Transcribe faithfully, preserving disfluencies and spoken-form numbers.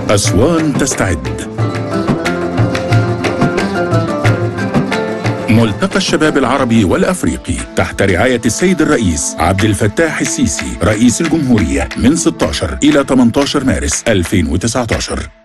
أسوان تستعد. ملتقى الشباب العربي والأفريقي تحت رعاية السيد الرئيس عبد الفتاح السيسي رئيس الجمهورية من ستة عشر إلى ثمانية عشر مارس ألفين وتسعة عشر.